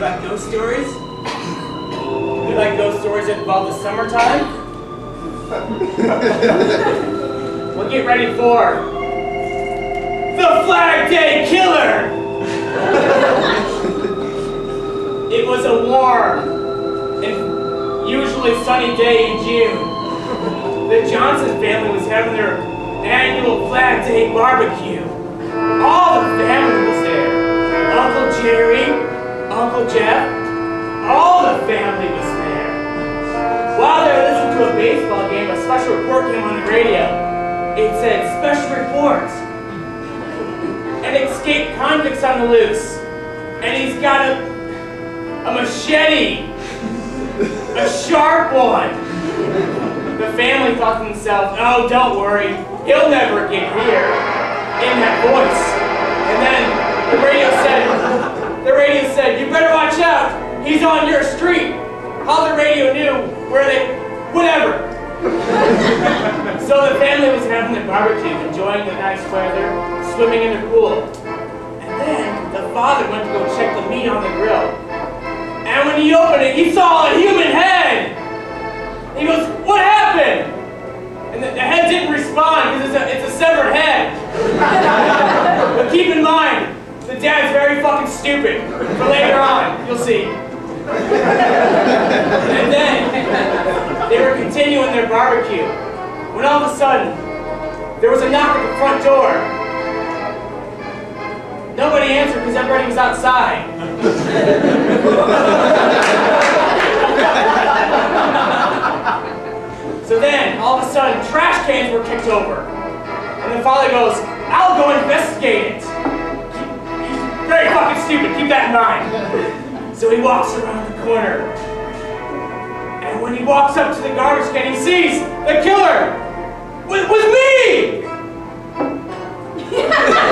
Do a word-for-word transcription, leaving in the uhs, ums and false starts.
like ghost stories? You like ghost stories that involve the summertime? Well, get ready for the Flag Day Killer! It was a warm and usually sunny day in June. The Johnson family was having their annual Flag Day barbecue. All the family was there. Uncle Jerry, Uncle Jeff, all the family was there. While they were listening to a baseball game, a special report came on the radio. It said, special report. An escaped convict's on the loose. And he's got a, a machete. A sharp one. The family thought to themselves, oh, don't worry. He'll never get here. In that voice. And then the radio said, the radio said, you better watch out. He's on your street. How the radio knew where they, whatever. So the family was having their barbecue, enjoying the nice weather, swimming in the pool. And then the father went to go check the meat on the grill. And when he opened it, he saw a human head. He goes, what happened? And the, the head didn't respond because it's a, it's a severed head. But keep in mind, the dad's very fucking stupid. For later on, you'll see. And then, they were continuing their barbecue, when all of a sudden, there was a knock at the front door. Nobody answered because everybody was outside. So then, all of a sudden, trash cans were kicked over. And the father goes, I'll go investigate it. He's very fucking stupid, keep that in mind. So he walks around the corner. And when he walks up to the garbage can, he sees the killer was, was me!